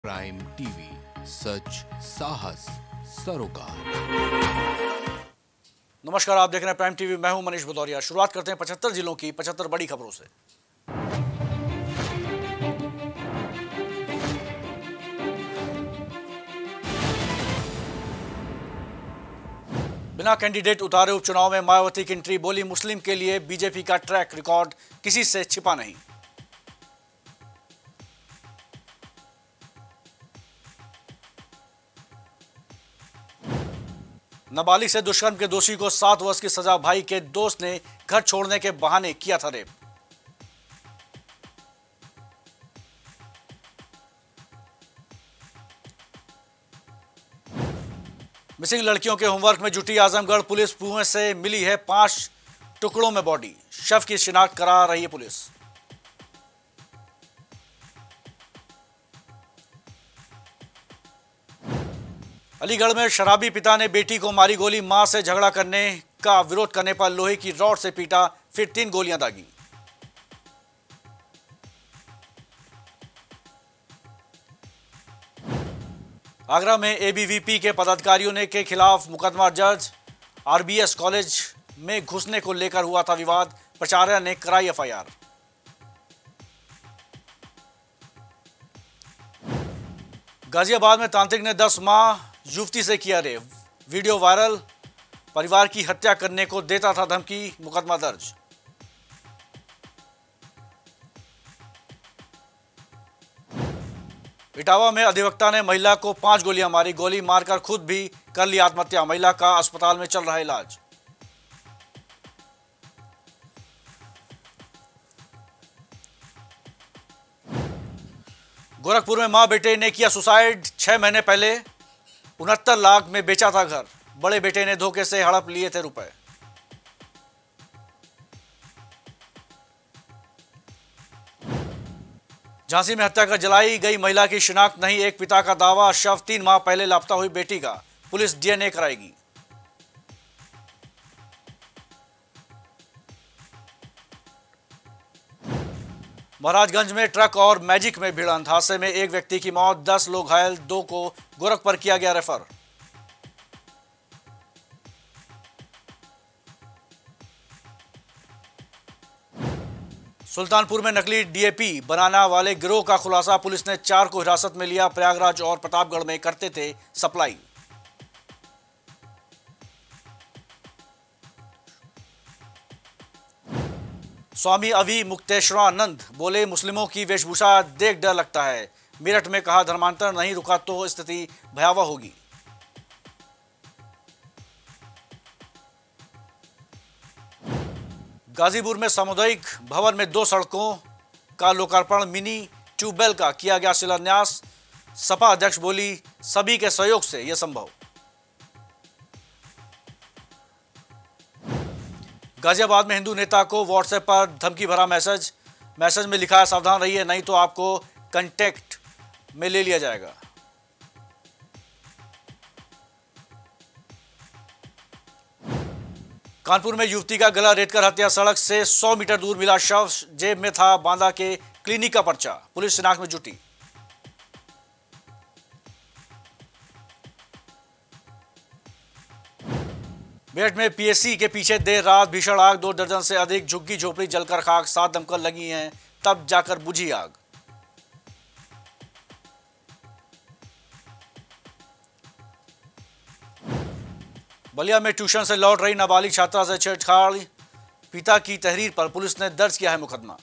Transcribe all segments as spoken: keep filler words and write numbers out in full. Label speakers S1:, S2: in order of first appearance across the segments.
S1: Prime TV, सच साहस सरोकार।
S2: नमस्कार, आप देख रहे हैं प्राइम टीवी। मैं हूं मनीष भदौरिया। शुरुआत करते हैं पचहत्तर जिलों की पचहत्तर बड़ी खबरों से। बिना कैंडिडेट उतारे उपचुनाव में मायावती की एंट्री। बोली, मुस्लिम के लिए बीजेपी का ट्रैक रिकॉर्ड किसी से छिपा नहीं। नाबालिग से दुष्कर्म के दोषी को सात वर्ष की सजा। भाई के दोस्त ने घर छोड़ने के बहाने किया था रेप। मिसिंग लड़कियों के होमवर्क में जुटी आजमगढ़ पुलिस। कुएं से मिली है पांच टुकड़ों में बॉडी। शव की शिनाख्त करा रही है पुलिस। अलीगढ़ में शराबी पिता ने बेटी को मारी गोली। मां से झगड़ा करने का विरोध करने पर लोहे की रॉड से पीटा, फिर तीन गोलियां दागी। आगरा में एबीवीपी के पदाधिकारियों ने के खिलाफ मुकदमा दर्ज। आरबीएस कॉलेज में घुसने को लेकर हुआ था विवाद। प्राचार्य ने कराई एफआईआर। गाजियाबाद में तांत्रिक ने दस माह युवती से किया रेप। Video viral. परिवार की हत्या करने को देता था धमकी। मुकदमा दर्ज। इटावा में अधिवक्ता ने महिला को पांच गोलियां मारी। गोली मारकर खुद भी कर ली आत्महत्या। महिला का अस्पताल में चल रहा है इलाज। गोरखपुर में मां बेटे ने किया सुसाइड। छह महीने पहले उनहत्तर लाख में बेचा था घर। बड़े बेटे ने धोखे से हड़प लिए थे रुपए। झांसी में हत्या कर जलाई गई महिला की शिनाख्त नहीं। एक पिता का दावा, शव तीन माह पहले लापता हुई बेटी का। पुलिस डीएनए कराएगी। महाराजगंज में ट्रक और मैजिक में भिड़ंत। हादसे में एक व्यक्ति की मौत, दस लोग घायल। दो को गोरखपुर किया गया रेफर। सुल्तानपुर में नकली डीएपी बनाने वाले गिरोह का खुलासा। पुलिस ने चार को हिरासत में लिया। प्रयागराज और प्रतापगढ़ में करते थे सप्लाई। स्वामी अवि मुक्तेश्वरानंद बोले, मुस्लिमों की वेशभूषा देख डर लगता है। मेरठ में कहा, धर्मांतर नहीं रुका तो स्थिति भयावह होगी। गाजीपुर में सामुदायिक भवन में दो सड़कों का लोकार्पण। मिनी ट्यूबवेल का किया गया शिलान्यास। सपा अध्यक्ष बोली, सभी के सहयोग से यह संभव। गाजियाबाद में हिंदू नेता को व्हाट्सएप पर धमकी भरा मैसेज। मैसेज में लिखा है, सावधान रहिए नहीं तो आपको कांटेक्ट में ले लिया जाएगा। कानपुर में युवती का गला रेतकर हत्या। सड़क से सौ मीटर दूर मिला शव। जेब में था बांदा के क्लिनिक का पर्चा। पुलिस शिनाख्त में जुटी। मेरठ में पीएससी के पीछे देर रात भीषण आग। दो दर्जन से अधिक झुग्गी झोपड़ी जलकर खाक। सात दमकल लगी हैं, तब जाकर बुझी आग। बलिया में ट्यूशन से लौट रही नाबालिग छात्रा से छेड़छाड़। पिता की तहरीर पर पुलिस ने दर्ज किया है मुकदमा।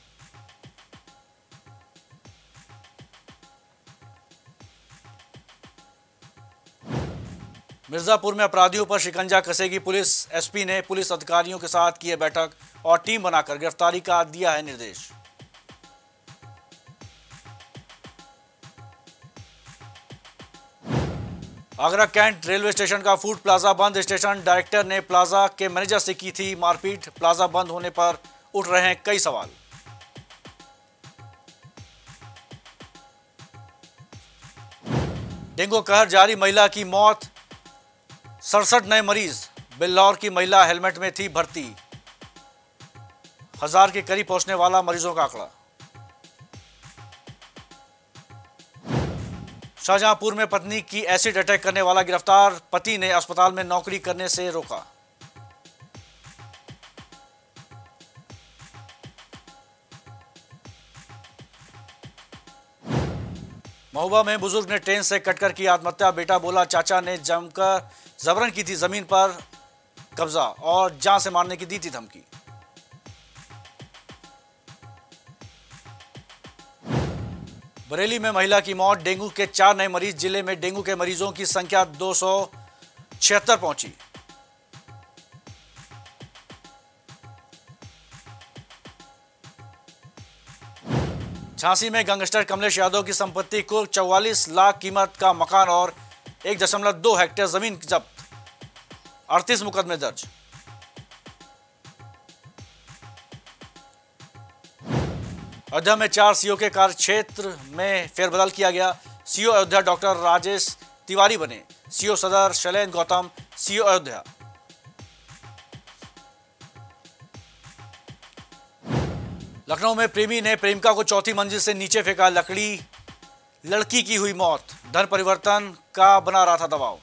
S2: मिर्जापुर में अपराधियों पर शिकंजा कसेगी पुलिस। एसपी ने पुलिस अधिकारियों के साथ की है बैठक और टीम बनाकर गिरफ्तारी का दिया है निर्देश। आगरा कैंट रेलवे स्टेशन का फूड प्लाजा बंद। स्टेशन डायरेक्टर ने प्लाजा के मैनेजर से की थी मारपीट। प्लाजा बंद होने पर उठ रहे हैं कई सवाल। डेंगू कहर जारी, महिला की मौत। सड़सठ नए मरीज। बिल्लौर की महिला हेलमेट में थी भर्ती। हजार के करीब पहुंचने वाला मरीजों का आंकड़ा। शाहजहांपुर में पत्नी की एसिड अटैक करने वाला गिरफ्तार, पति ने अस्पताल में नौकरी करने से रोका। महोबा में बुजुर्ग ने ट्रेन से कटकर की आत्महत्या, बेटा बोला चाचा ने जमकर जबरन की थी जमीन पर कब्जा और जान से मारने की दी थी धमकी। बरेली में महिला की मौत, डेंगू के चार नए मरीज, जिले में डेंगू के मरीजों की संख्या दो सौ छिहत्तर पहुंची। झांसी में गैंगस्टर कमलेश यादव की संपत्ति कुल चौवालीस लाख कीमत का मकान और एक दशमलव दो हेक्टेयर जमीन जब्त, अड़तीस मुकदमे दर्ज। अयोध्या में चार सीओ के कार्य क्षेत्र में फेरबदल किया गया, सीओ अयोध्या डॉक्टर राजेश तिवारी बने, सीओ सदर शैलेंद्र गौतम सीओ अयोध्या। लखनऊ में प्रेमी ने प्रेमिका को चौथी मंजिल से नीचे फेंका, लकड़ी लड़की की हुई मौत, धन परिवर्तन का बना रहा था दबाव।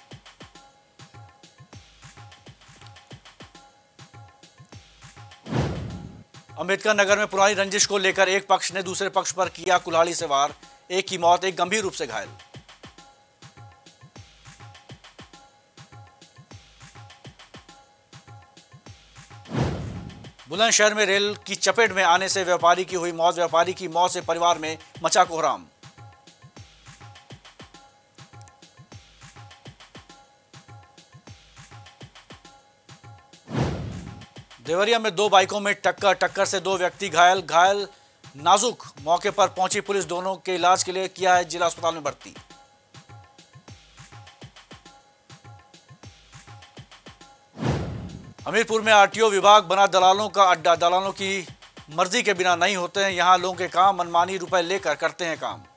S2: अंबेडकर नगर में पुरानी रंजिश को लेकर एक पक्ष ने दूसरे पक्ष पर किया कुल्हाड़ी से वार, एक की मौत, एक गंभीर रूप से घायल। बुलंदशहर में रेल की चपेट में आने से व्यापारी की हुई मौत, व्यापारी की मौत से परिवार में मचा कोहराम। देवरिया में दो बाइकों में टक्कर, टक्कर से दो व्यक्ति घायल, घायल नाजुक, मौके पर पहुंची पुलिस, दोनों के इलाज के लिए किया है जिला अस्पताल में भर्ती। हमीरपुर में आरटीओ विभाग बना दलालों का अड्डा, दलालों की मर्जी के बिना नहीं होते हैं यहां लोगों के काम, मनमानी रुपए लेकर करते हैं काम।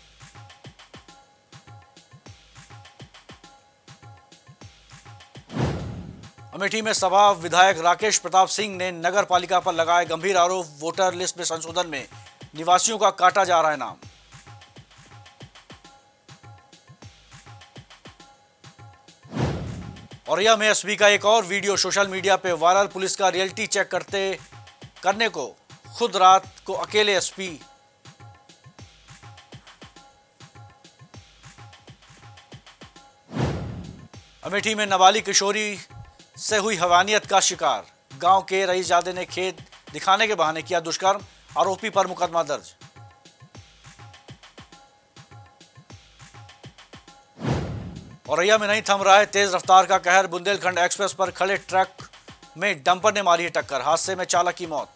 S2: अमेठी में सपा विधायक राकेश प्रताप सिंह ने नगर पालिका पर लगाए गंभीर आरोप, वोटर लिस्ट में संशोधन में निवासियों का काटा जा रहा है नाम। औरैया में एसपी का एक और वीडियो सोशल मीडिया पे वायरल, पुलिस का रियलिटी चेक करते करने को खुद रात को अकेले एसपी। अमेठी में नाबालिग किशोरी से हुई हैवानियत का शिकार, गांव के रईसजादे ने खेत दिखाने के बहाने किया दुष्कर्म, आरोपी पर मुकदमा दर्ज। औरैया में नहीं थम रहा है तेज रफ्तार का कहर, बुंदेलखंड एक्सप्रेस पर खड़े ट्रक में डंपर ने मारी है टक्कर, हादसे में चालक की मौत।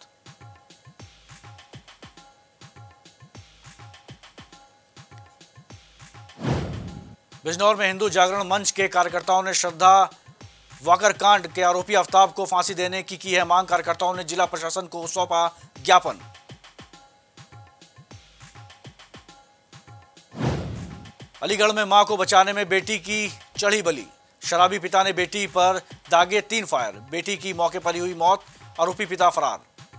S2: बिजनौर में हिंदू जागरण मंच के कार्यकर्ताओं ने श्रद्धा वाकर कांड के आरोपी आफ्ताब को फांसी देने की की है मांग, कार्यकर्ताओं ने जिला प्रशासन को सौंपा ज्ञापन। अलीगढ़ में मां को बचाने में बेटी की चढ़ी बलि, शराबी पिता ने बेटी पर दागे तीन फायर, बेटी की मौके पर ही हुई मौत, आरोपी पिता फरार।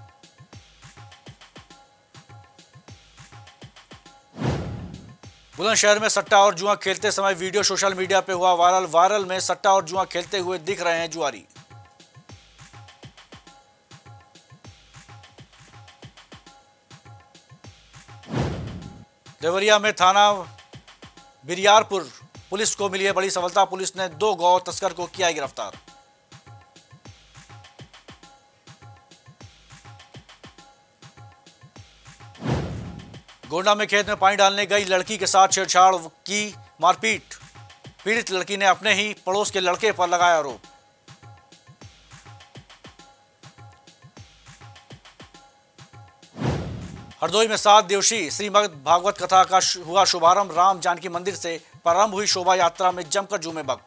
S2: बुलंदशहर में सट्टा और जुआ खेलते समय वीडियो सोशल मीडिया पे हुआ वायरल, वायरल में सट्टा और जुआ खेलते हुए दिख रहे हैं जुआरी। देवरिया में थाना बिरियारपुर पुलिस को मिली है बड़ी सफलता, पुलिस ने दो गौ तस्कर को किया गिरफ्तार। गोंडा में खेत में पानी डालने गई लड़की के साथ छेड़छाड़ की, मारपीट, पीड़ित लड़की ने अपने ही पड़ोस के लड़के पर लगाया आरोप। हरदोई में सात दिवसीय श्रीमद् भागवत कथा का हुआ शुभारंभ, राम जानकी मंदिर से प्रारंभ हुई शोभा यात्रा में जमकर झूमे भक्त।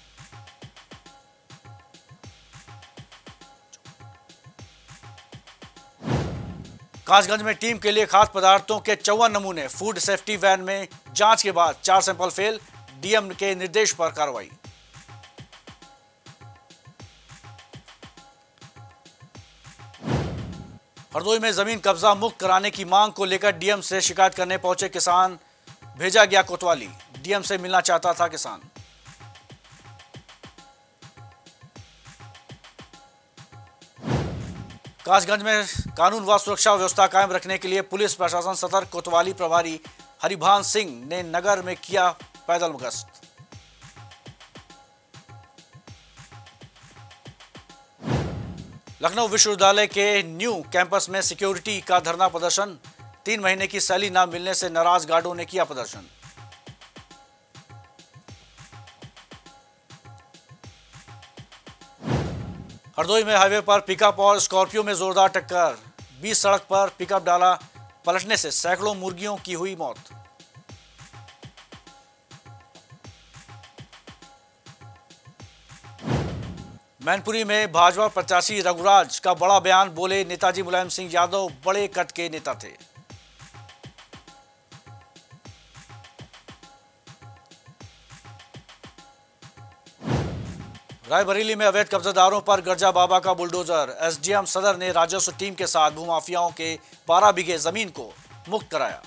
S2: कासगंज में टीम के लिए खाद्य पदार्थों के चौवन नमूने, फूड सेफ्टी वैन में जांच के बाद चार सैंपल फेल, डीएम के निर्देश पर कार्रवाई। हरदोई में जमीन कब्जा मुक्त कराने की मांग को लेकर डीएम से शिकायत करने पहुंचे किसान, भेजा गया कोतवाली, डीएम से मिलना चाहता था किसान। कासगंज में कानून व सुरक्षा व्यवस्था कायम रखने के लिए पुलिस प्रशासन सतर्क, कोतवाली प्रभारी हरिभान सिंह ने नगर में किया पैदल गश्त। लखनऊ विश्वविद्यालय के न्यू कैंपस में सिक्योरिटी का धरना प्रदर्शन, तीन महीने की सैलरी न मिलने से नाराज गार्डों ने किया प्रदर्शन। हरदोई में हाईवे पर पिकअप और स्कॉर्पियो में जोरदार टक्कर, बीच सड़क पर पिकअप डाला, पलटने से सैकड़ों मुर्गियों की हुई मौत। मैनपुरी में भाजपा प्रत्याशी रघुराज का बड़ा बयान, बोले नेताजी मुलायम सिंह यादव बड़े कद के नेता थे। रायबरेली में अवैध कब्जादारों पर गर्जा बाबा का बुलडोजर, एसडीएम सदर ने राजस्व टीम के साथ भूमाफियाओं के बारह बीघे जमीन को मुक्त कराया।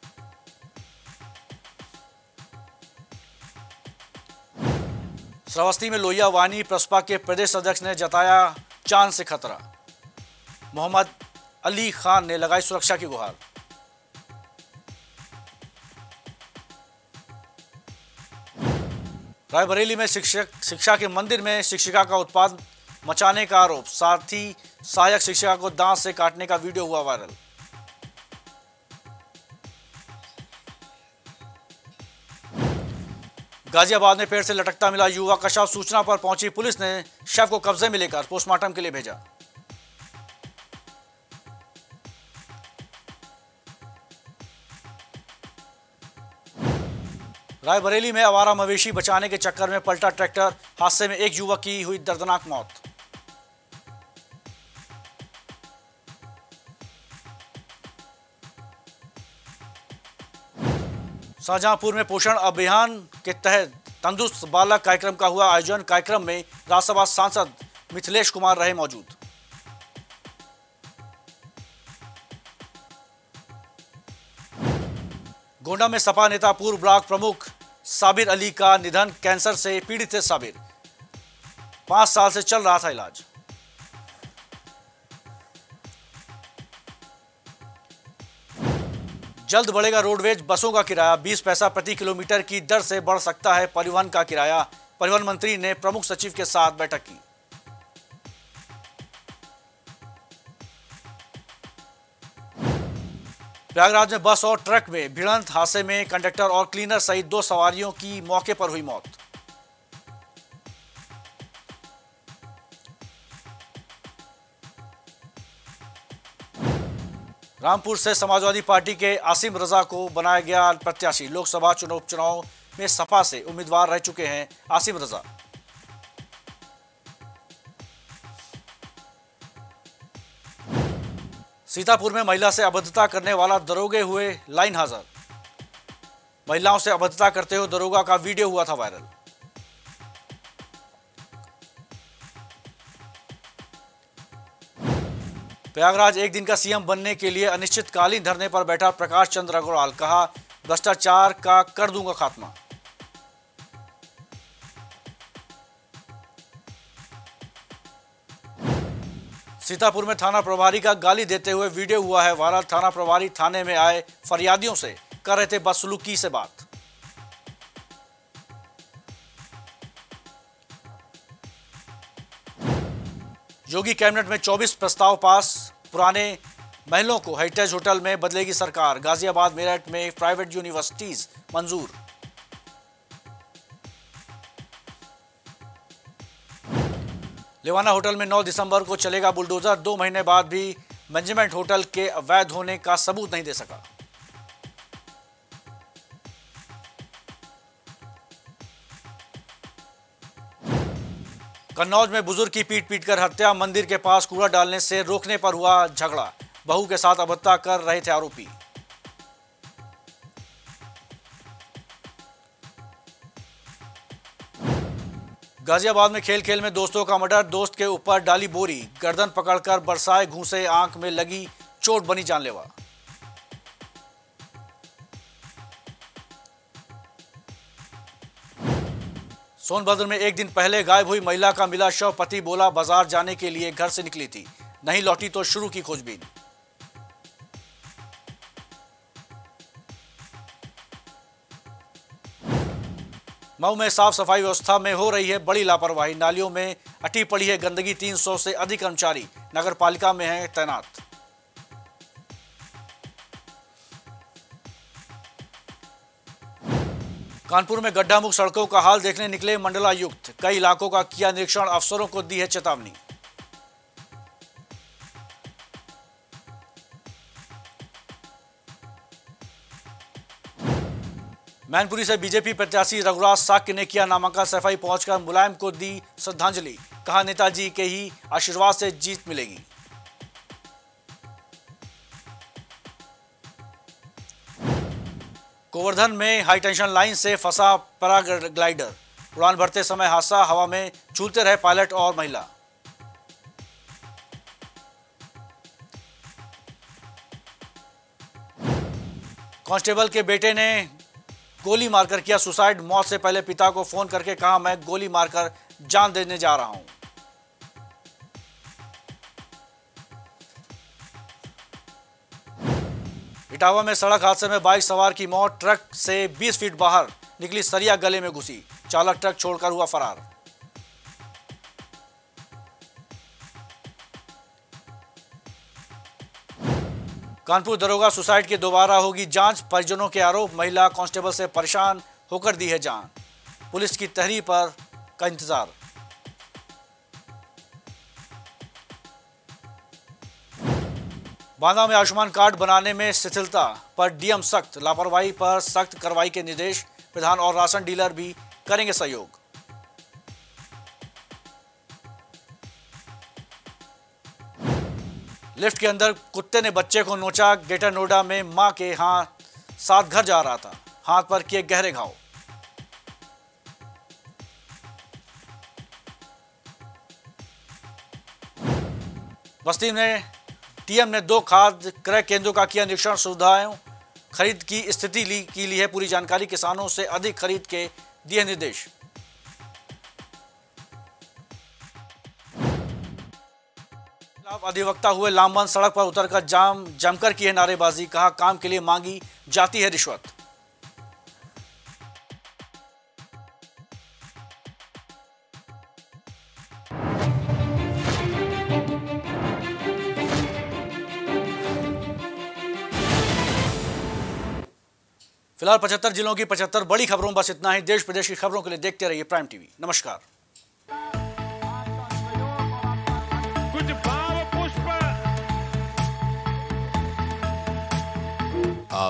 S2: श्रावस्ती में लोहिया वानी प्रसपा के प्रदेश अध्यक्ष ने जताया चांद से खतरा, मोहम्मद अली खान ने लगाई सुरक्षा की गुहार। रायबरेली में शिक्षक शिक्षा के मंदिर में शिक्षिका का उत्पाद मचाने का आरोप, साथ ही सहायक शिक्षिका को दांत से काटने का वीडियो हुआ वायरल। गाजियाबाद में पेड़ से लटकता मिला युवक का शव, सूचना पर पहुंची पुलिस ने शव को कब्जे में लेकर पोस्टमार्टम के लिए भेजा। रायबरेली में आवारा मवेशी बचाने के चक्कर में पलटा ट्रैक्टर, हादसे में एक युवक की हुई दर्दनाक मौत। शाहजहांपुर में पोषण अभियान के तहत तंदुरुस्त बालक कार्यक्रम का हुआ आयोजन, कार्यक्रम में राज्यसभा सांसद मिथिलेश कुमार रहे मौजूद। गोंडा में सपा नेता पूर्व ब्लॉक प्रमुख साबिर अली का निधन, कैंसर से पीड़ित थे साबिर, पांच साल से चल रहा था इलाज। जल्द बढ़ेगा रोडवेज बसों का किराया, बीस पैसा प्रति किलोमीटर की दर से बढ़ सकता है परिवहन का किराया, परिवहन मंत्री ने प्रमुख सचिव के साथ बैठक की। प्रयागराज में बस और ट्रक में भिड़ंत, हादसे में कंडक्टर और क्लीनर सहित दो सवारियों की मौके पर हुई मौत। रामपुर से समाजवादी पार्टी के आसिम रजा को बनाया गया प्रत्याशी, लोकसभा चुनाव उपचुनाव में सपा से उम्मीदवार रह चुके हैं आसिम रजा। सीतापुर में महिला से अभद्रता करने वाला दरोगे हुए लाइन हाजिर, महिलाओं से अभद्रता करते हुए दरोगा का वीडियो हुआ था वायरल। प्रयागराज एक दिन का सीएम बनने के लिए अनिश्चितकालीन धरने पर बैठा प्रकाश चंद्र अग्रवाल, कहा भ्रष्टाचार का कर दूंगा खात्मा। सीतापुर में थाना प्रभारी का गाली देते हुए वीडियो हुआ है वायरल, थाना प्रभारी थाने में आए फरियादियों से कर रहे थे बदसलूकी से बात। योगी कैबिनेट में चौबीस प्रस्ताव पास, पुराने महलों को हेरिटेज होटल में बदलेगी सरकार, गाजियाबाद मेरठ में प्राइवेट यूनिवर्सिटीज मंजूर। लेवाना होटल में नौ दिसंबर को चलेगा बुलडोजर, दो महीने बाद भी मैनेजमेंट होटल के अवैध होने का सबूत नहीं दे सका। कन्नौज में बुजुर्ग की पीट पीट कर हत्या, मंदिर के पास कूड़ा डालने से रोकने पर हुआ झगड़ा, बहू के साथ अभद्रता कर रहे थे आरोपी। गाजियाबाद में खेल खेल में दोस्तों का मर्डर, दोस्त के ऊपर डाली बोरी, गर्दन पकड़कर बरसाए घूंसे, आंख में लगी चोट बनी जानलेवा। सोनभद्र में एक दिन पहले गायब हुई महिला का मिला शव। पति बोला बाजार जाने के लिए घर से निकली थी, नहीं लौटी तो शुरू की खोजबीन। मऊ में साफ सफाई व्यवस्था में हो रही है बड़ी लापरवाही। नालियों में अटी पड़ी है गंदगी। तीन सौ से अधिक कर्मचारी नगर पालिका में हैं तैनात। कानपुर में गड्ढा मुक्त सड़कों का हाल देखने निकले मंडलायुक्त। कई इलाकों का किया निरीक्षण, अफसरों को दी है चेतावनी। मैनपुरी से बीजेपी प्रत्याशी रघुराज साक्य ने किया नामांकन। सफाई पहुंचकर मुलायम को दी श्रद्धांजलि। कहा नेताजी के ही आशीर्वाद से जीत मिलेगी। गोवर्धन में हाईटेंशन लाइन से फंसा पैराग्लाइडर। उड़ान भरते समय हादसा, हवा में झूलते रहे पायलट और महिला। कांस्टेबल के बेटे ने गोली मारकर किया सुसाइड। मौत से पहले पिता को फोन करके कहा मैं गोली मारकर जान देने जा रहा हूं। इटावा में सड़क हादसे में बाइक सवार की मौत। ट्रक से बीस फीट बाहर निकली सरिया गले में घुसी। चालक ट्रक छोड़कर हुआ फरार। कानपुर दरोगा सुसाइड की दोबारा होगी जांच। परिजनों के आरोप, महिला कांस्टेबल से परेशान होकर दी है जान। पुलिस की तहरीर पर का इंतजार। बांदा में आयुष्मान कार्ड बनाने में शिथिलता पर डीएम सख्त। लापरवाही पर सख्त कार्रवाई के निर्देश। प्रधान और राशन डीलर भी करेंगे सहयोग। लिफ्ट के अंदर कुत्ते ने बच्चे को नोचा। ग्रेटर नोएडा में मां के हाथ साथ घर जा रहा था, हाथ पर किए गहरे घाव। बस्ती में टीएम ने दो खाद क्रय केंद्रों का किया निरीक्षण। सुविधाओं खरीद की स्थिति ली की ली है पूरी जानकारी। किसानों से अधिक खरीद के दिए निर्देश। अधिवक्ता हुए लामबंद, सड़क पर उतरकर जाम जमकर की है नारेबाजी। कहा काम के लिए मांगी जाती है रिश्वत। फिलहाल पचहत्तर जिलों की पचहत्तर बड़ी खबरों, बस इतना ही। देश प्रदेश की खबरों के लिए देखते रहिए प्राइम टीवी। नमस्कार।